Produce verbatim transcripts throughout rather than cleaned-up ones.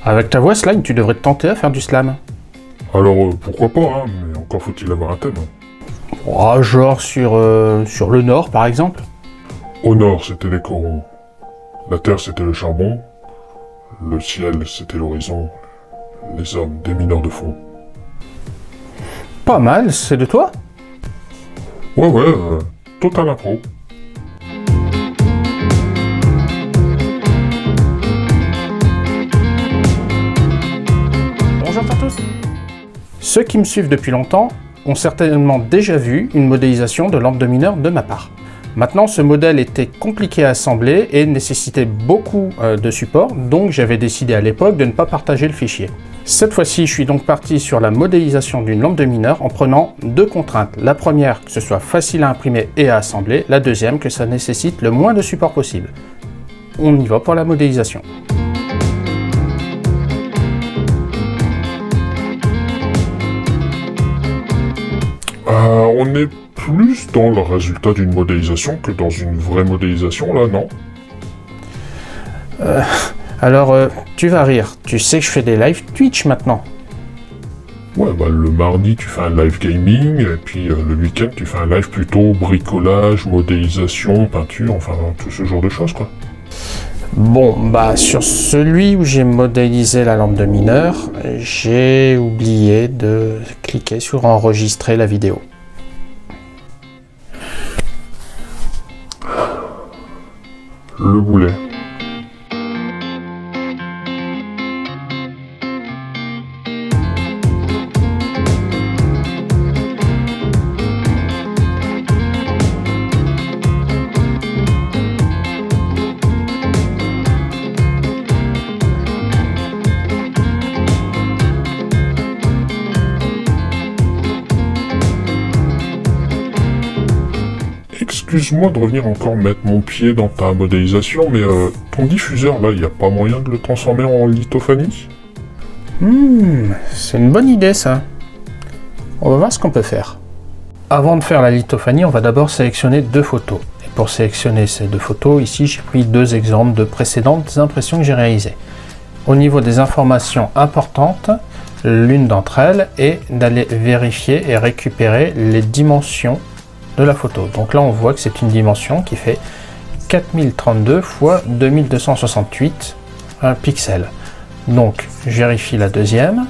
Avec ta voix slime, tu devrais te tenter à faire du slam. Alors euh, pourquoi pas, hein, mais encore faut-il avoir un thème. Oh, genre sur, euh, sur le nord par exemple. Au nord c'était les corons, la terre c'était le charbon, le ciel c'était l'horizon, les hommes des mineurs de fond. Pas mal, c'est de toi? Ouais ouais, euh, total impro. Bonjour à tous. Ceux qui me suivent depuis longtemps ont certainement déjà vu une modélisation de lampe de mineur de ma part. Maintenant, ce modèle était compliqué à assembler et nécessitait beaucoup euh, de support, donc j'avais décidé à l'époque de ne pas partager le fichier. Cette fois-ci, je suis donc parti sur la modélisation d'une lampe de mineur en prenant deux contraintes. La première, que ce soit facile à imprimer et à assembler. La deuxième, que ça nécessite le moins de support possible. On y va pour la modélisation. Euh, on est plus dans le résultat d'une modélisation que dans une vraie modélisation, là, non? euh, Alors, euh, tu vas rire. Tu sais que je fais des lives Twitch maintenant. Ouais, bah le mardi, tu fais un live gaming, et puis euh, le week-end, tu fais un live plutôt bricolage, modélisation, peinture, enfin, tout ce genre de choses, quoi. Bon, bah sur celui où j'ai modélisé la lampe de mineur, j'ai oublié de cliquer sur enregistrer la vidéo. Le boulet. Excuse-moi de revenir encore mettre mon pied dans ta modélisation, mais euh, ton diffuseur là, il n'y a pas moyen de le transformer en lithophanie? Hmm, c'est une bonne idée ça. On va voir ce qu'on peut faire. Avant de faire la lithophanie, on va d'abord sélectionner deux photos. Et pour sélectionner ces deux photos, ici j'ai pris deux exemples de précédentes impressions que j'ai réalisées. Au niveau des informations importantes, l'une d'entre elles est d'aller vérifier et récupérer les dimensions de la photo. Donc là on voit que c'est une dimension qui fait quatre mille trente-deux fois deux mille deux cent soixante-huit pixels. Donc je vérifie la deuxième,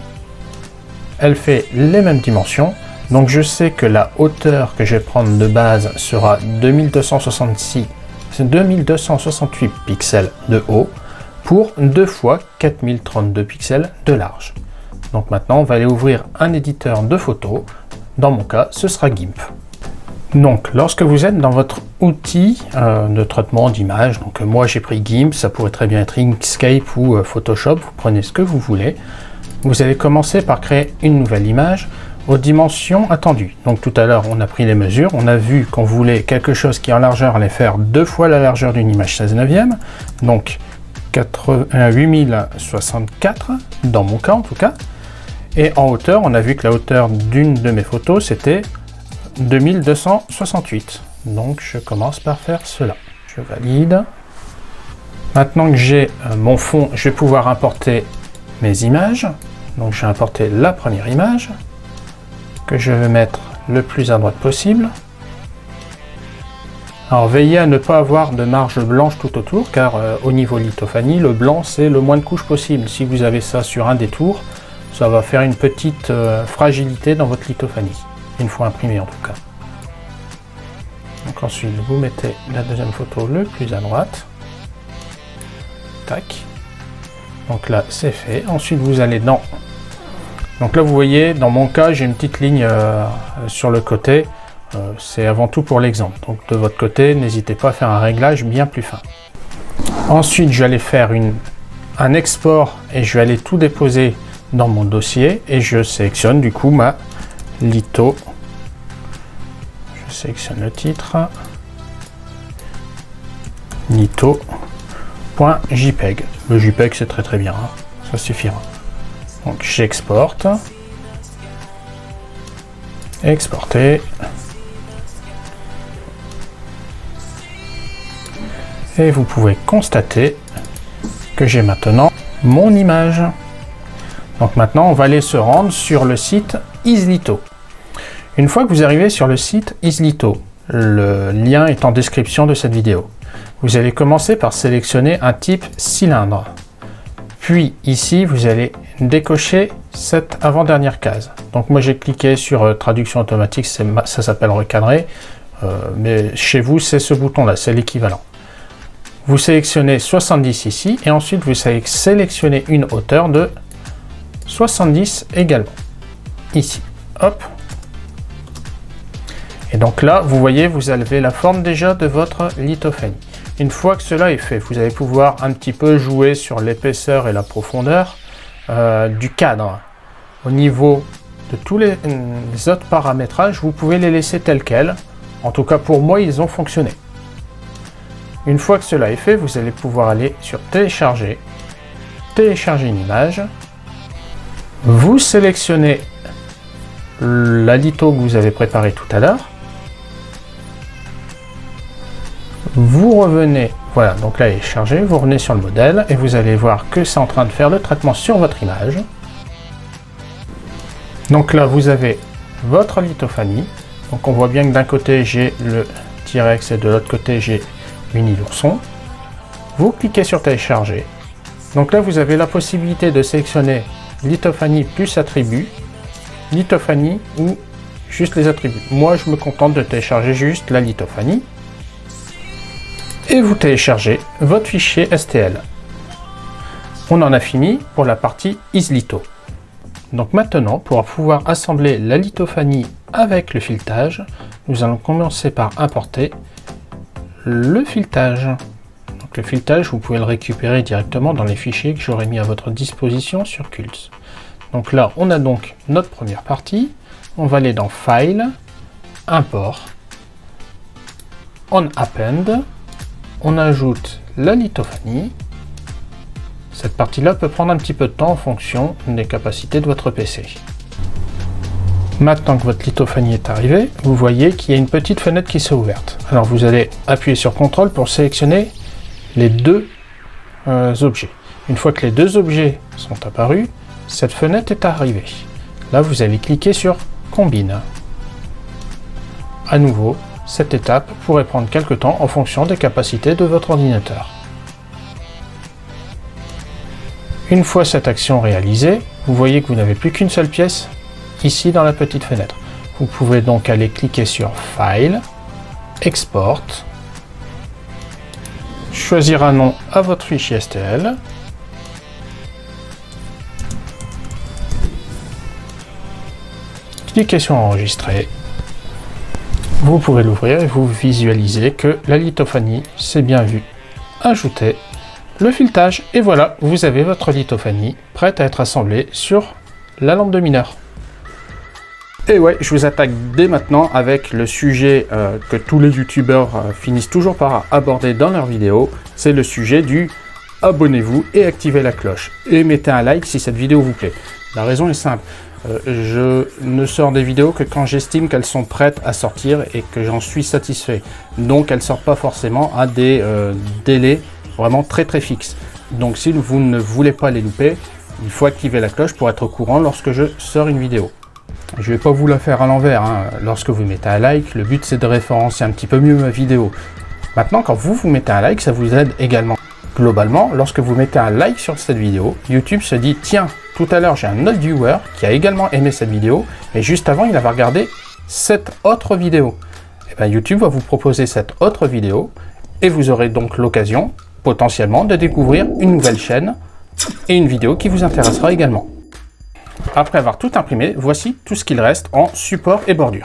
elle fait les mêmes dimensions, donc je sais que la hauteur que je vais prendre de base sera deux mille deux cent soixante-six, deux mille deux cent soixante-huit pixels de haut pour deux fois quatre mille trente-deux pixels de large. Donc maintenant on va aller ouvrir un éditeur de photos, dans mon cas ce sera GIMP. Donc, lorsque vous êtes dans votre outil euh, de traitement d'image, donc euh, moi j'ai pris GIMP, ça pourrait très bien être Inkscape ou euh, Photoshop, vous prenez ce que vous voulez. Vous allez commencer par créer une nouvelle image aux dimensions attendues. Donc tout à l'heure on a pris les mesures, on a vu qu'on voulait quelque chose qui en largeur allait faire deux fois la largeur d'une image seize neuvième, donc huit mille soixante-quatre dans mon cas en tout cas. Et en hauteur, on a vu que la hauteur d'une de mes photos c'était deux mille deux cent soixante-huit. Donc je commence par faire cela. Je valide. Maintenant que j'ai euh, mon fond, je vais pouvoir importer mes images. Donc je vais importer la première image que je vais mettre le plus à droite possible. Alors veillez à ne pas avoir de marge blanche tout autour car euh, au niveau lithophanie, le blanc c'est le moins de couches possible. Si vous avez ça sur un des tours, ça va faire une petite euh, fragilité dans votre lithophanie. Une fois imprimé en tout cas. Donc ensuite vous mettez la deuxième photo le plus à droite. Tac. Donc là c'est fait. Ensuite vous allez dans. Donc là vous voyez, dans mon cas j'ai une petite ligne euh, sur le côté. Euh, c'est avant tout pour l'exemple. Donc de votre côté, n'hésitez pas à faire un réglage bien plus fin. Ensuite je vais aller faire une, un export et je vais aller tout déposer dans mon dossier et je sélectionne du coup ma litho. Je sélectionne le titre. litho.jpeg. Le JPEG c'est très très bien, hein. Ça suffira. Donc j'exporte. Exporter. Et vous pouvez constater que j'ai maintenant mon image. Donc maintenant, on va aller se rendre sur le site Easlito. Une fois que vous arrivez sur le site Easlito, le lien est en description de cette vidéo. Vous allez commencer par sélectionner un type cylindre. Puis ici, vous allez décocher cette avant-dernière case. Donc moi, j'ai cliqué sur euh, traduction automatique, ça s'appelle recadrer, euh, mais chez vous, c'est ce bouton-là, c'est l'équivalent. Vous sélectionnez soixante-dix ici, et ensuite vous sélectionnez une hauteur de soixante-dix également, ici. Hop. Et donc là, vous voyez, vous avez la forme déjà de votre lithophanie. Une fois que cela est fait, vous allez pouvoir un petit peu jouer sur l'épaisseur et la profondeur euh, du cadre. Au niveau de tous les, les autres paramétrages, vous pouvez les laisser tels quels. En tout cas, pour moi, ils ont fonctionné. Une fois que cela est fait, vous allez pouvoir aller sur télécharger, télécharger une image. Vous sélectionnez la litho que vous avez préparée tout à l'heure. Vous revenez, voilà, donc là elle est chargée, vous revenez sur le modèle et vous allez voir que c'est en train de faire le traitement sur votre image. Donc là vous avez votre lithophanie. Donc on voit bien que d'un côté j'ai le T-Rex et de l'autre côté j'ai Winnie l'ourson. Vous cliquez sur télécharger. Donc là vous avez la possibilité de sélectionner lithophanie plus attributs, lithophanie ou juste les attributs. Moi je me contente de télécharger juste la lithophanie. Et vous téléchargez votre fichier S T L. On en a fini pour la partie Easlito. Donc maintenant, pour pouvoir assembler la lithophanie avec le filetage, nous allons commencer par importer le filetage. Donc le filetage, vous pouvez le récupérer directement dans les fichiers que j'aurai mis à votre disposition sur Kultz. Donc là, on a donc notre première partie. On va aller dans File, Import, On Append. On ajoute la lithophanie. Cette partie-là peut prendre un petit peu de temps en fonction des capacités de votre P C. Maintenant que votre lithophanie est arrivée, vous voyez qu'il y a une petite fenêtre qui s'est ouverte. Alors vous allez appuyer sur contrôle pour sélectionner les deux euh, objets. Une fois que les deux objets sont apparus, cette fenêtre est arrivée. Là, vous allez cliquer sur Combine. À nouveau, cette étape pourrait prendre quelque temps en fonction des capacités de votre ordinateur. Une fois cette action réalisée, vous voyez que vous n'avez plus qu'une seule pièce ici dans la petite fenêtre. Vous pouvez donc aller cliquer sur File, Export, choisir un nom à votre fichier S T L, cliquez sur Enregistrer. Vous pouvez l'ouvrir et vous visualisez que la lithophanie s'est bien vue. Ajoutez le filetage et voilà, vous avez votre lithophanie prête à être assemblée sur la lampe de mineur. Et ouais, je vous attaque dès maintenant avec le sujet euh, que tous les youtubeurs euh, finissent toujours par aborder dans leurs vidéos. C'est le sujet du abonnez-vous et activez la cloche. Et mettez un like si cette vidéo vous plaît. La raison est simple. Euh, je ne sors des vidéos que quand j'estime qu'elles sont prêtes à sortir et que j'en suis satisfait. Donc elles ne sortent pas forcément à des euh, délais vraiment très très fixes. Donc si vous ne voulez pas les louper, il faut activer la cloche pour être au courant lorsque je sors une vidéo. Je ne vais pas vous la faire à l'envers, hein. Lorsque vous mettez un like, le but c'est de référencer un petit peu mieux ma vidéo. Maintenant, quand vous vous mettez un like, ça vous aide également. Globalement, lorsque vous mettez un like sur cette vidéo, YouTube se dit, tiens, tout à l'heure j'ai un autre viewer qui a également aimé cette vidéo, et juste avant il avait regardé cette autre vidéo. Et bien YouTube va vous proposer cette autre vidéo, et vous aurez donc l'occasion, potentiellement, de découvrir une nouvelle chaîne, et une vidéo qui vous intéressera également. Après avoir tout imprimé, voici tout ce qu'il reste en support et bordure.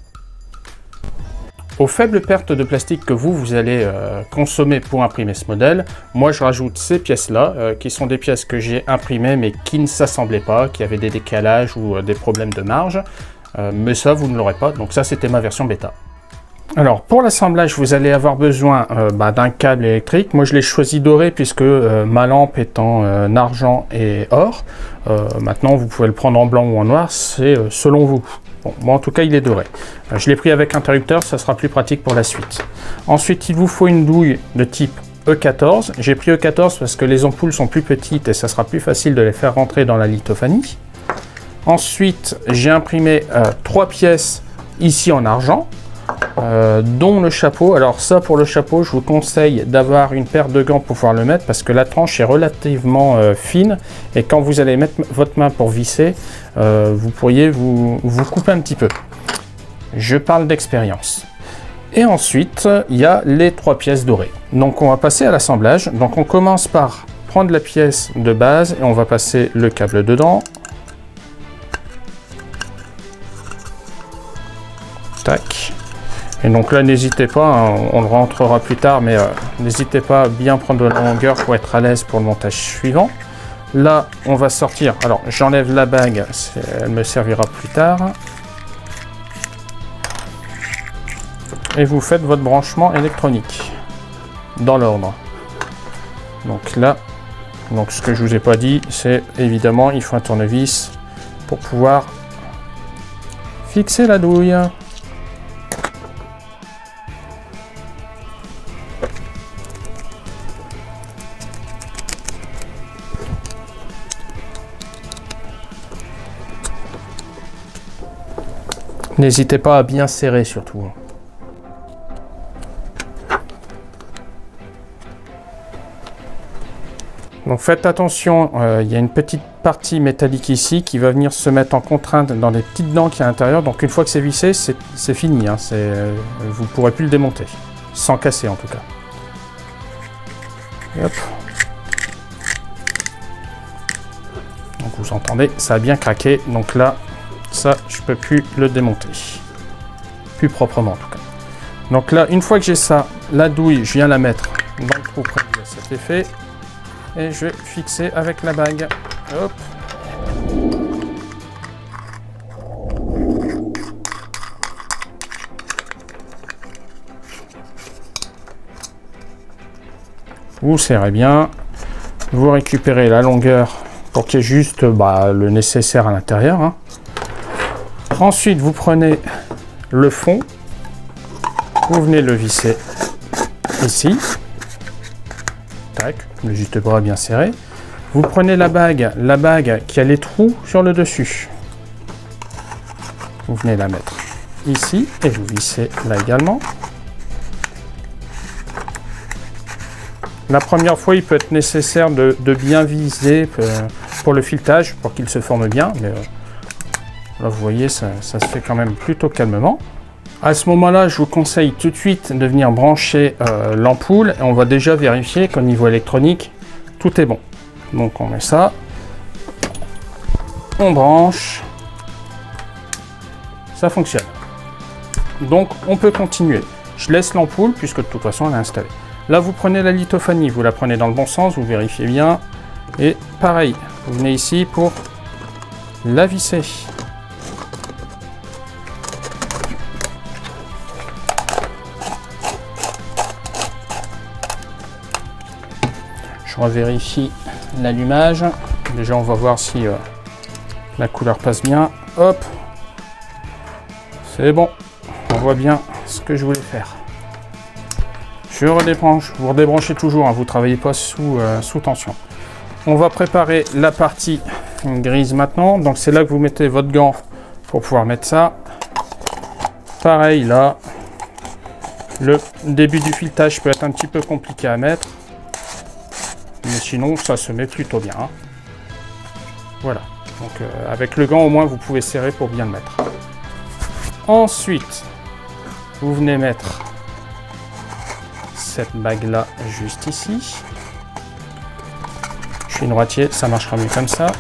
Aux faibles pertes de plastique que vous, vous allez euh, consommer pour imprimer ce modèle, moi je rajoute ces pièces-là, euh, qui sont des pièces que j'ai imprimées mais qui ne s'assemblaient pas, qui avaient des décalages ou euh, des problèmes de marge. Euh, mais ça, vous ne l'aurez pas, donc ça c'était ma version bêta. Alors pour l'assemblage, vous allez avoir besoin euh, bah, d'un câble électrique. Moi je l'ai choisi doré puisque euh, ma lampe est en euh, argent et or. Euh, maintenant vous pouvez le prendre en blanc ou en noir, c'est euh, selon vous. Bon, moi en tout cas il est doré. Euh, je l'ai pris avec interrupteur, ça sera plus pratique pour la suite. Ensuite il vous faut une douille de type E quatorze. J'ai pris E quatorze parce que les ampoules sont plus petites et ça sera plus facile de les faire rentrer dans la lithophanie. Ensuite, j'ai imprimé euh, trois pièces ici en argent, euh, dont le chapeau. Alors ça, pour le chapeau, je vous conseille d'avoir une paire de gants pour pouvoir le mettre parce que la tranche est relativement euh, fine et quand vous allez mettre votre main pour visser, euh, vous pourriez vous, vous couper un petit peu. Je parle d'expérience. Et ensuite, il y a les trois pièces dorées. Donc on va passer à l'assemblage. Donc on commence par prendre la pièce de base et on va passer le câble dedans. Tac. Et donc là, n'hésitez pas, hein, on le rentrera plus tard, mais euh, n'hésitez pas à bien prendre de la longueur pour être à l'aise pour le montage suivant. Là, on va sortir. Alors, j'enlève la bague, elle me servira plus tard. Et vous faites votre branchement électronique dans l'ordre. Donc là, donc ce que je vous ai pas dit, c'est évidemment, il faut un tournevis pour pouvoir fixer la douille. N'hésitez pas à bien serrer surtout. Donc faites attention, euh, il y a une petite partie métallique ici qui va venir se mettre en contrainte dans les petites dents qui y a à l'intérieur. Donc une fois que c'est vissé, c'est fini. Hein, euh, vous ne pourrez plus le démonter, sans casser en tout cas. Hop. Donc vous entendez, ça a bien craqué. Donc là, ça, je peux plus le démonter. Plus proprement en tout cas. Donc là, une fois que j'ai ça, la douille, je viens la mettre dans le trou prévu à cet effet. Et je vais fixer avec la bague. Hop. Vous serrez bien. Vous récupérez la longueur pour qu'il y ait juste bah, le nécessaire à l'intérieur. Hein. Ensuite, vous prenez le fond. Vous venez le visser ici. Tac, le juste bras bien serré. Vous prenez la bague, la bague qui a les trous sur le dessus. Vous venez la mettre ici et vous vissez là également. La première fois, il peut être nécessaire de, de bien viser pour le filetage, pour qu'il se forme bien. Mais là, vous voyez, ça, ça se fait quand même plutôt calmement. À ce moment-là, je vous conseille tout de suite de venir brancher euh, l'ampoule et on va déjà vérifier qu'au niveau électronique, tout est bon. Donc on met ça, on branche, ça fonctionne. Donc on peut continuer. Je laisse l'ampoule puisque de toute façon elle est installée. Là vous prenez la lithophanie, vous la prenez dans le bon sens, vous vérifiez bien. Et pareil, vous venez ici pour la visser. Je revérifie l'allumage. Déjà, on va voir si euh, la couleur passe bien. Hop, c'est bon. On voit bien ce que je voulais faire. Je redébranche. Vous redébranchez toujours. Hein, vous ne travaillez pas sous, euh, sous tension. On va préparer la partie grise maintenant. Donc, c'est là que vous mettez votre gant pour pouvoir mettre ça. Pareil là. Le début du filetage peut être un petit peu compliqué à mettre. Mais sinon, ça se met plutôt bien. Hein. Voilà. Donc, euh, avec le gant, au moins, vous pouvez serrer pour bien le mettre. Ensuite, vous venez mettre cette bague-là juste ici. Je suis droitier, ça marchera mieux comme ça.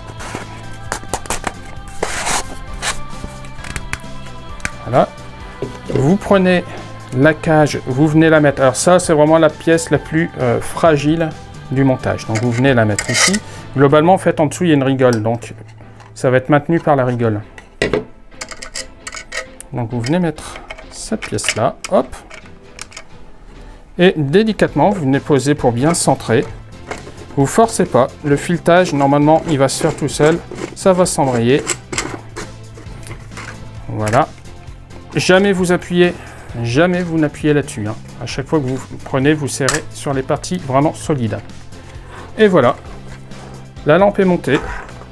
Voilà. Vous prenez la cage, vous venez la mettre. Alors ça, c'est vraiment la pièce la plus euh, fragile du montage. Donc vous venez la mettre ici. Globalement, en fait, en dessous, il y a une rigole. Donc ça va être maintenu par la rigole. Donc vous venez mettre cette pièce-là. Hop. Et délicatement, vous venez poser pour bien centrer. Vous forcez pas. Le filetage, normalement, il va se faire tout seul. Ça va s'embrayer. Voilà. Jamais vous appuyez jamais vous n'appuyez là-dessus. Hein. À chaque fois que vous prenez, vous serrez sur les parties vraiment solides. Et voilà, la lampe est montée.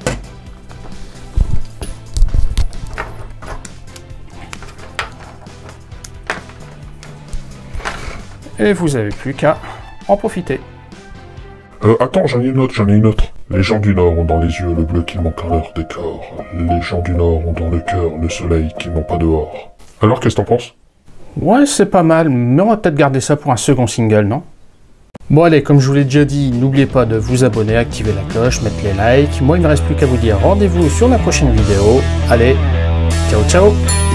Et vous n'avez plus qu'à en profiter. Euh, attends, j'en ai une autre, j'en ai une autre. Les gens du Nord ont dans les yeux le bleu qui manque à leur décor. Les gens du Nord ont dans le cœur le soleil qu'ils n'ont pas dehors. Alors, qu'est-ce que t'en penses? Ouais, c'est pas mal, mais on va peut-être garder ça pour un second single, non? Bon allez, comme je vous l'ai déjà dit, n'oubliez pas de vous abonner, activer la cloche, mettre les likes. Moi, il ne me reste plus qu'à vous dire rendez-vous sur la prochaine vidéo. Allez, ciao ciao!